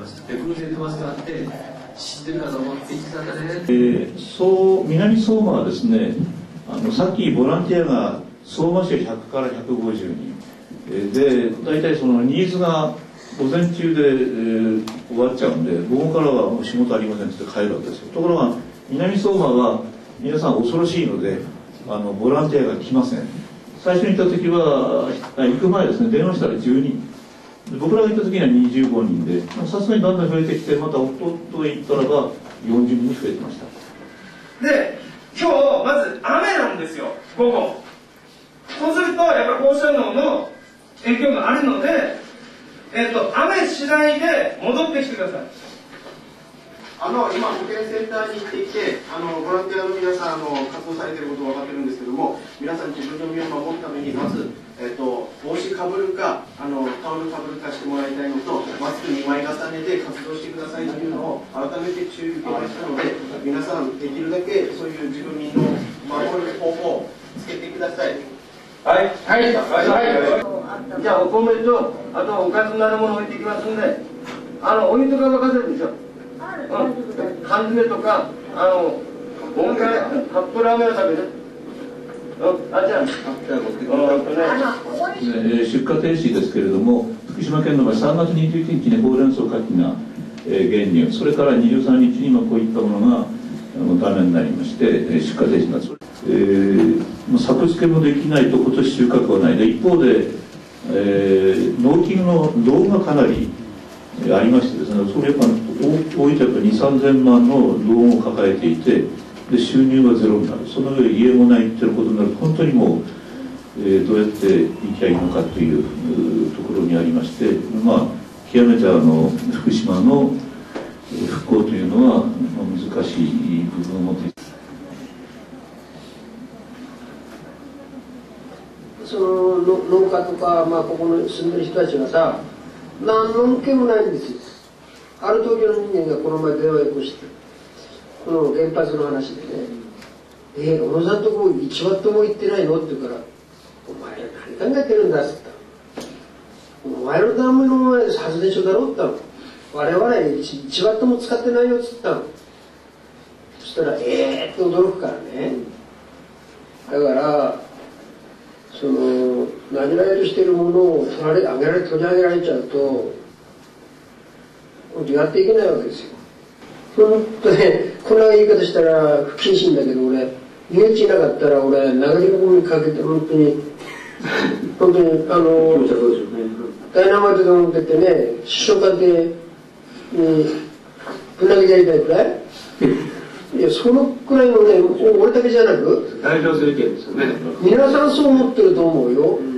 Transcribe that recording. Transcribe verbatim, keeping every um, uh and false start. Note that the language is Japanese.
ました。偶然飛ばすがあって知ってるかと思って行ってたんだね。 えー、そう南相馬はですね、あのさっきボランティアが相馬市はひゃくからひゃくごじゅうにん、えー、で大体そのニーズが午前中で、えー、終わっちゃうんで午後からはもう仕事ありませんって言って帰るわけですよ。ところが南相馬は皆さん恐ろしいのであのボランティアが来ません。最初に行った時は行く前ですね、電話したらじゅうにん、僕らが行った時にはにじゅうごにんで、さすがにだんだん増えてきて、また夫と行ったらばよんじゅうにん増えてました。 で今日まず雨なんですよ、午後。そうするとやっぱり放射能の影響があるので、えっと雨次第で戻ってきてください。 あの今保健センターに行っていて、あのボランティアの皆さんあの活動されていることが分かってるんですけども、皆さん自分の身を守るためにまず、えっと、帽子かぶるかあのタオルかぶるかしてもらいたいのと、マスクにまい重ねて活動してくださいというのを改めて注意受けましたので、皆さんできるだけそういう自分の身を守る方法をつけてください。 はいはいはいはい。じゃあお米とあとおかずになるもの置いてきますんで、あのお湯とか沸かせるでしょ。うん、缶詰とか、あの、温カップラーメンを食べる。うん、あ、じゃあ、 出荷停止ですけれども、福島県の場合、さんがつにじゅういちにちにほうれん草牡蠣が、えー、減入、それからにじゅうさんにちにもこういったものがあのダメになりまして、えー、出荷停止になった。えー、作付けもできないと今年収穫はないで、一方で、えー、農機具の銅がかなりありましてですね、それが多いとやっぱりにせんさんぜんまんの銅を抱えていて、で収入がゼロになる、その上家もないっていうことになると、本当にもう、えー、どうやって生きゃいいのかというところにありまして、まあ、極めてあの福島の復興というのは難しい部分を持っています。 その農家とか、まあ、ここの住んでる人たちがさ、何の恩恵もないんですよ。ある東京の人間がこの前電話を起こして、この原発の話でね、えー、小野さんとこいちワットも行ってないのって言うから、お前ら何考えてるんだって言った。お前のための発電所だろって言ったの。我々 1, いちワットも使ってないよって言ったの。そしたら、えーって驚くからね。だから、その投げられるしているものを取られ上げられ取り上げられちゃうとやっていけないわけですよ。本当ね、こんな言い方したら不謹慎だけど、俺ユーエイチいなかったら俺流れ込みかけて本当に本当にあのダイナマイトで持ってってね、首相官邸にぶん投げてやりたいくらいいや、そのくらいのね、俺だけじゃなく代表する意見ですよね。 皆さんそう思ってると思うよ。